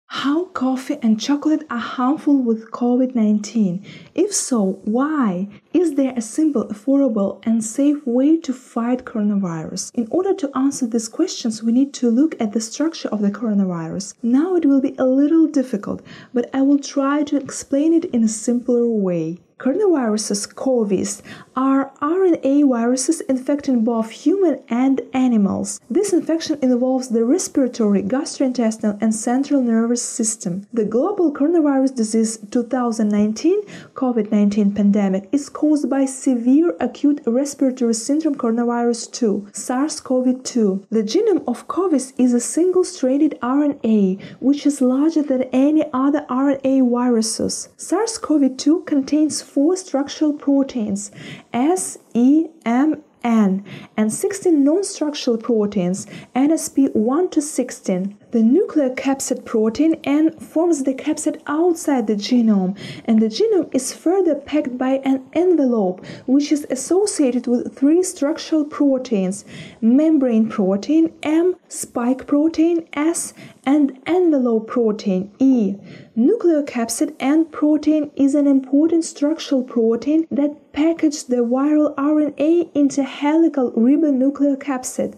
How coffee and chocolate are harmful with COVID-19? If so, why? Is there a simple, affordable, and safe way to fight coronavirus? In order to answer these questions, we need to look at the structure of the coronavirus. Now it will be a little difficult, but I will try to explain it in a simpler way. Coronaviruses, COVs, are RNA viruses infecting both human and animals. This infection involves the respiratory, gastrointestinal, and central nervous system. The global coronavirus disease 2019 COVID-19 pandemic is caused by severe acute respiratory syndrome coronavirus 2, SARS-CoV-2. The genome of COVs is a single-stranded RNA, which is larger than any other RNA viruses. SARS-CoV-2 contains 4 structural proteins, S, E, M, N, and 16 non-structural proteins, NSP 1 to 16. The nuclear capsid protein N forms the capsid outside the genome, and the genome is further packed by an envelope, which is associated with 3 structural proteins, membrane protein M, spike protein S, and envelope protein E. Nuclear capsid N protein is an important structural protein that packages the viral RNA into helical ribonucleocapsid,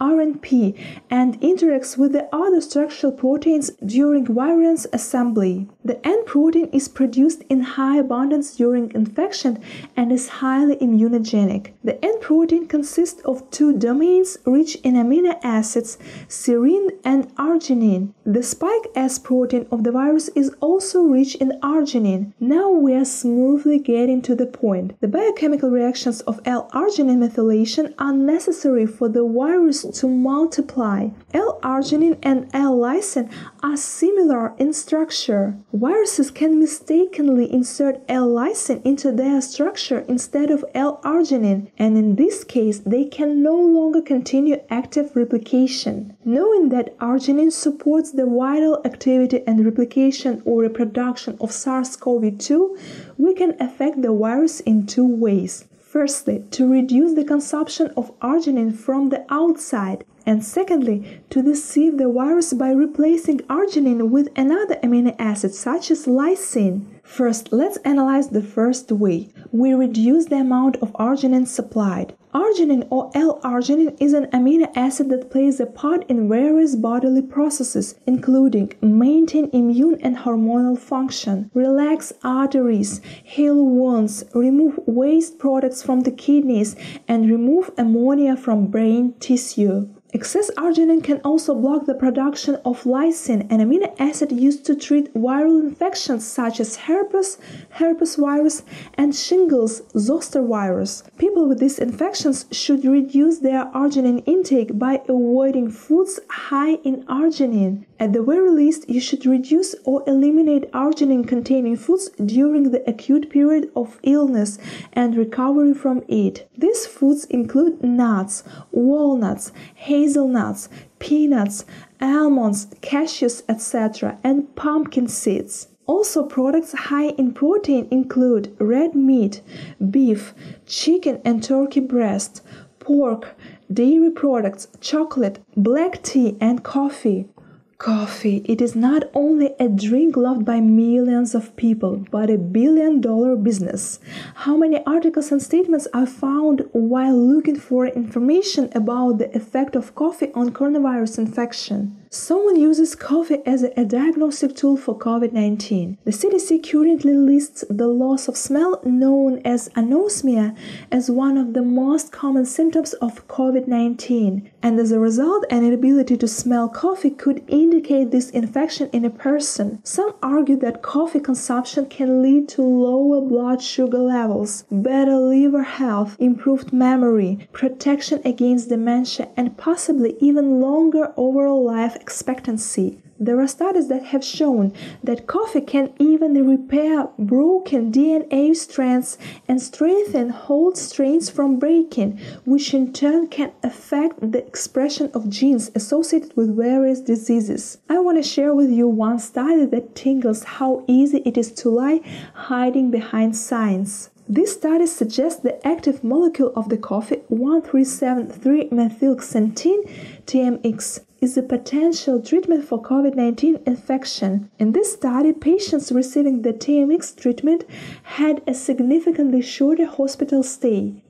RNP, and interacts with the other structural proteins during virion assembly. The N protein is produced in high abundance during infection and is highly immunogenic. The N protein consists of 2 domains rich in amino acids, serine and arginine. The spike S protein of the virus is also rich in arginine. Now we are smoothly getting to the point. The biochemical reactions of L-arginine methylation are necessary for the virus to multiply. L-arginine and L-lysine are similar in structure. Viruses can mistakenly insert L-lysine into their structure instead of L-arginine, and in this case they can no longer continue active replication. Knowing that arginine supports the viral activity and replication or reproduction of SARS-CoV-2, we can affect the virus in 2 ways. Firstly, to reduce the consumption of arginine from the outside, and secondly, to deceive the virus by replacing arginine with another amino acid such as lysine. First, let's analyze the first way. We reduce the amount of arginine supplied. Arginine or L-arginine is an amino acid that plays a part in various bodily processes, including maintain immune and hormonal function, relax arteries, heal wounds, remove waste products from the kidneys, and remove ammonia from brain tissue. Excess arginine can also block the production of lysine, an amino acid used to treat viral infections such as herpes virus, and shingles, zoster virus. People with these infections should reduce their arginine intake by avoiding foods high in arginine. At the very least, you should reduce or eliminate arginine-containing foods during the acute period of illness and recovery from it. These foods include nuts, walnuts, hazelnuts, peanuts, almonds, cashews, etc., and pumpkin seeds. Also, products high in protein include red meat, beef, chicken and turkey breast, pork, dairy products, chocolate, black tea, and coffee. Coffee. It is not only a drink loved by millions of people, but a billion-dollar business. How many articles and statements I found while looking for information about the effect of coffee on coronavirus infection? Someone uses coffee as a diagnostic tool for COVID-19. The CDC currently lists the loss of smell, known as anosmia, as one of the most common symptoms of COVID-19. And as a result, an inability to smell coffee could indicate this infection in a person. Some argue that coffee consumption can lead to lower blood sugar levels, better liver health, improved memory, protection against dementia, and possibly even longer overall life expectancy. There are studies that have shown that coffee can even repair broken DNA strands and strengthen whole strains from breaking, which in turn can affect the expression of genes associated with various diseases. I want to share with you one study that tingles how easy it is to lie hiding behind science. This study suggests the active molecule of the coffee, 1,3,7,3-methylxanthine, TMX, is a potential treatment for COVID-19 infection. In this study, patients receiving the TMX treatment had a significantly shorter hospital stay,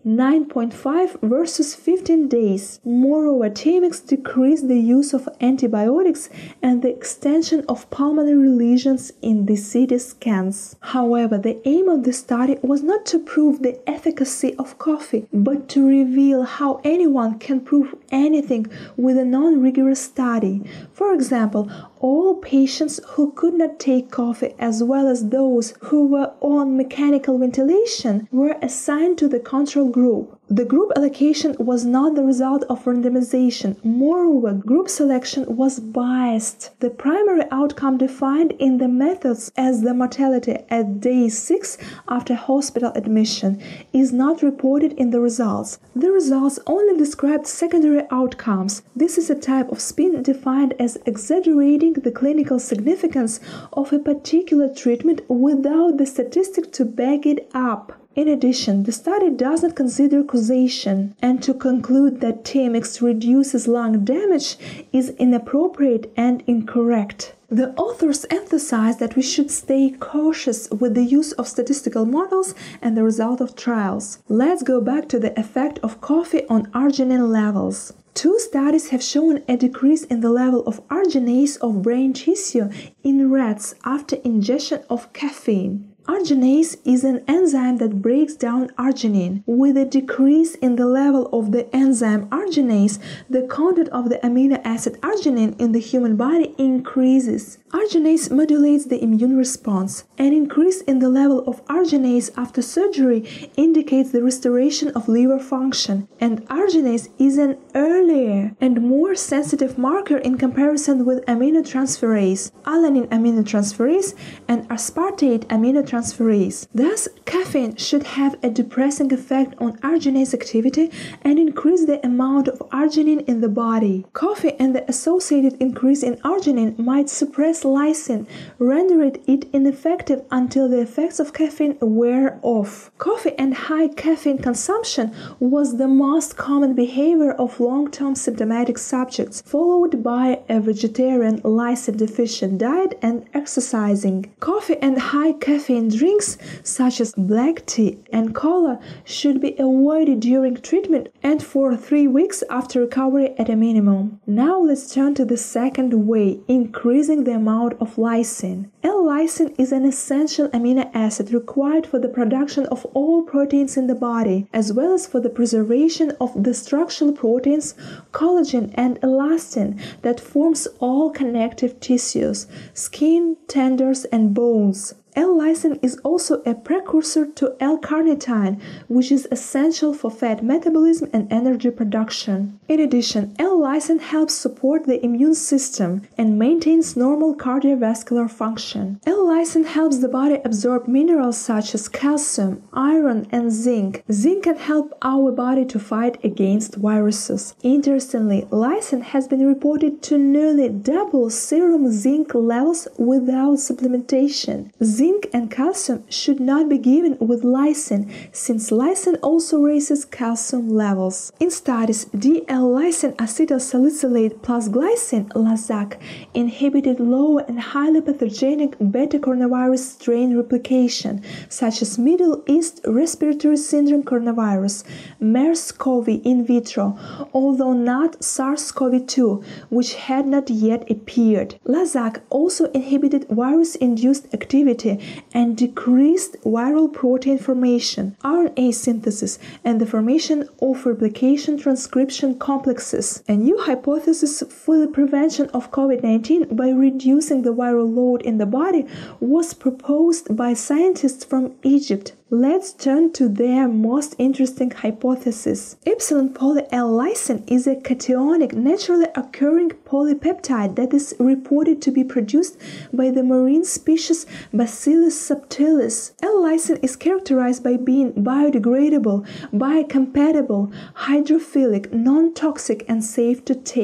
9.5 versus 15 days. Moreover, TMX decreased the use of antibiotics and the extension of pulmonary lesions in the CT scans. However, the aim of the study was not to prove the efficacy of coffee, but to reveal how anyone can prove anything with a non-rigorous study. For example, all patients who could not take coffee, as well as those who were on mechanical ventilation, were assigned to the control group. The group allocation was not the result of randomization. Moreover, group selection was biased. The primary outcome defined in the methods as the mortality at day 6 after hospital admission is not reported in the results. The results only described secondary outcomes. This is a type of spin defined as exaggerating the clinical significance of a particular treatment without the statistic to back it up. In addition, the study does not consider causation, and to conclude that TMX reduces lung damage is inappropriate and incorrect. The authors emphasize that we should stay cautious with the use of statistical models and the result of trials. Let's go back to the effect of coffee on arginine levels. 2 studies have shown a decrease in the level of arginase of brain tissue in rats after ingestion of caffeine. Arginase is an enzyme that breaks down arginine. With a decrease in the level of the enzyme arginase, the content of the amino acid arginine in the human body increases. Arginase modulates the immune response. An increase in the level of arginase after surgery indicates the restoration of liver function, and arginase is an earlier and more sensitive marker in comparison with aminotransferase, alanine aminotransferase, and aspartate aminotransferase. Thus, caffeine should have a depressing effect on arginase activity and increase the amount of arginine in the body. Coffee and the associated increase in arginine might suppress lysine, rendering it ineffective until the effects of caffeine wear off. Coffee and high caffeine consumption was the most common behavior of long-term symptomatic subjects, followed by a vegetarian lysine-deficient diet and exercising. Coffee and high caffeine drinks such as black tea and cola should be avoided during treatment and for 3 weeks after recovery at a minimum. Now let's turn to the second way, increasing the amount of lysine. L-lysine is an essential amino acid required for the production of all proteins in the body, as well as for the preservation of the structural proteins, collagen and elastin that forms all connective tissues, skin, tendons and bones. L-lysine is also a precursor to L-carnitine, which is essential for fat metabolism and energy production. In addition, L-lysine helps support the immune system and maintains normal cardiovascular function. L-lysine helps the body absorb minerals such as calcium, iron, and zinc. Zinc can help our body to fight against viruses. Interestingly, lysine has been reported to nearly double serum zinc levels without supplementation. Zinc and calcium should not be given with lysine, since lysine also raises calcium levels. In studies, D-L-lysine acetylsalicylate plus glycine (LASAC) inhibited low and highly pathogenic beta-coronavirus strain replication, such as Middle East Respiratory Syndrome coronavirus, MERS-CoV in vitro, although not SARS-CoV-2, which had not yet appeared. LASAC also inhibited virus-induced activity and decreased viral protein formation, RNA synthesis, and the formation of replication transcription complexes. A new hypothesis for the prevention of COVID-19 by reducing the viral load in the body was proposed by scientists from Egypt. Let's turn to their most interesting hypothesis. Epsilon poly L-lysine is a cationic, naturally occurring polypeptide that is reported to be produced by the marine species Bacillus subtilis. L-lysine is characterized by being biodegradable, biocompatible, hydrophilic, non-toxic, and safe to take.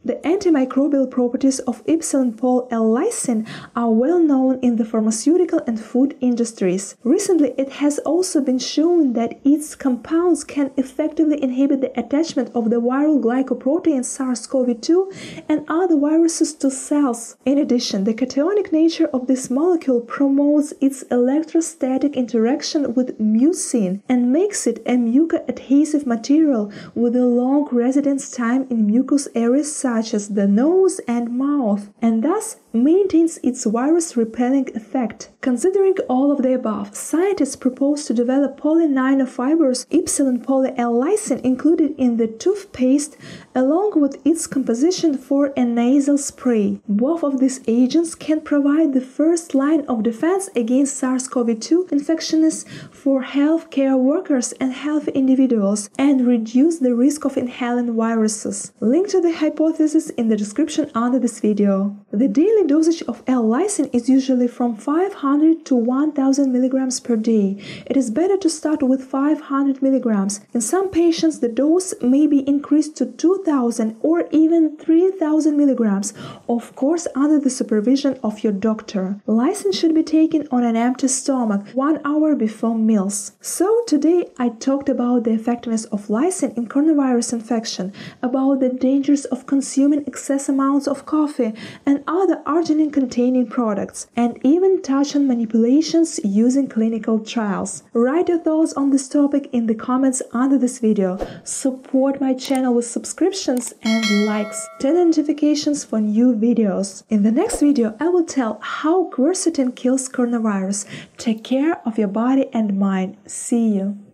The antimicrobial properties of epsilon-pol L-lysine are well known in the pharmaceutical and food industries. Recently, it has also been shown that its compounds can effectively inhibit the attachment of the viral glycoprotein SARS-CoV-2 and other viruses to cells. In addition, the cationic nature of this molecule promotes its electrostatic interaction with mucin and makes it a mucoadhesive material with a long residence time in mucous areas such as the nose and mouth, and thus maintains its virus-repelling effect. Considering all of the above, scientists propose to develop polynanofibrous epsilon-pol L-lysine included in the toothpaste along with its composition for a nasal spray. Both of these agents can provide the first line of defense against SARS-CoV-2 infections for healthcare workers and healthy individuals and reduce the risk of inhaling viruses. Link to the hypothesis in the description under this video. The daily dosage of L-lysine is usually from 500 to 1000 milligrams per day. It is better to start with 500 milligrams. In some patients, the dose may be increased to 2000 or even 3000 milligrams, of course under the supervision of your doctor. Lysine should be taken on an empty stomach 1 hour before meals. So today I talked about the effectiveness of lysine in coronavirus infection, about the dangers of consuming excess amounts of coffee and other arginine-containing products, and even touch on manipulations using clinical trials. Write your thoughts on this topic in the comments under this video. Support my channel with subscriptions and likes. Turn on notifications for new videos. In the next video, I will tell how quercetin kills coronavirus. Take care of your body and mind. See you.